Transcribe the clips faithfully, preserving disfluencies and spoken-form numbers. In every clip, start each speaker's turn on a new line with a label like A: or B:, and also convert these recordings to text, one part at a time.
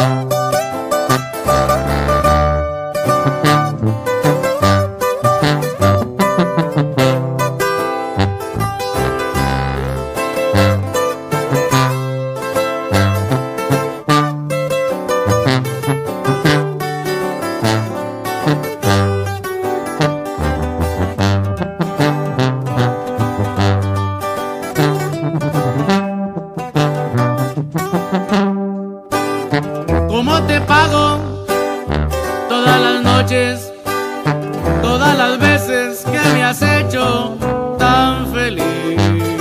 A: ¿Cómo te pago todas las noches, todas las veces que me has hecho tan feliz?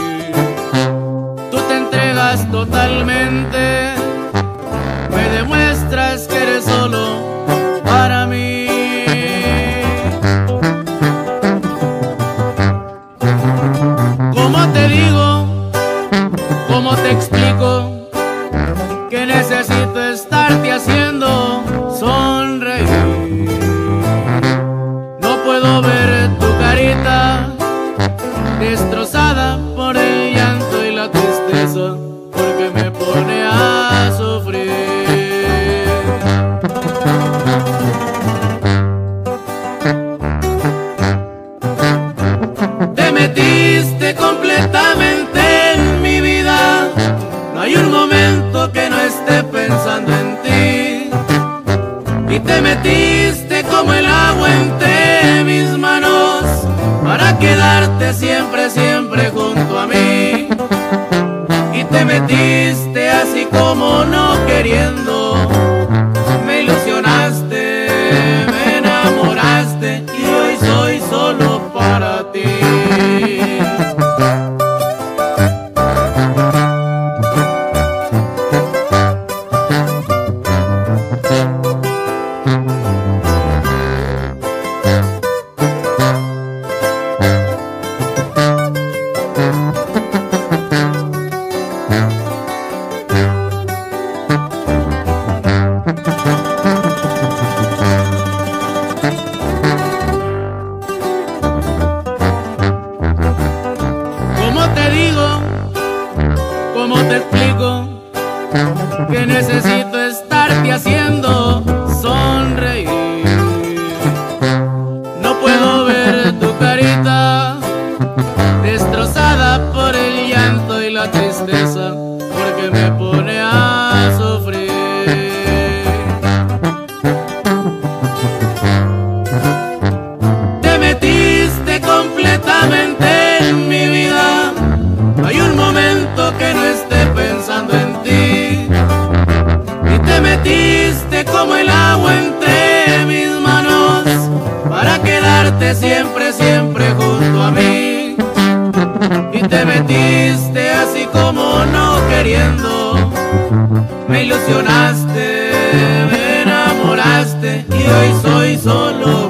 A: Tú te entregas totalmente, me demuestras que eres solo para mí. ¿Cómo te digo? ¿Cómo te explico? Que necesito estarte haciendo sonreír. No puedo ver tu carita destrozada por el llanto y la tristeza, porque me pone a sufrir. Te metiste completamente en mi vida, no hay un momento que no esté pensando en ti, y te metiste como el agua entre mis manos para quedarte siempre, siempre junto a mí. Y te metiste así como no queriendo, me ilusionaste, me enamoraste, y hoy soy solo para ti. ¿Cómo te digo? ¿Cómo te explico? Que necesito estarte haciendo sonreír. No puedo ver tu carita destrozada por el llanto y la tristeza, porque me pone a sufrir. Te metiste completamente en mi vida, no hay un momento que no esté pensando en ti, y te metiste como el agua entre mis manos para quedarte siempre, siempre junto a mí. Y te metiste así como no queriendo, me ilusionaste, me enamoraste, y hoy soy solo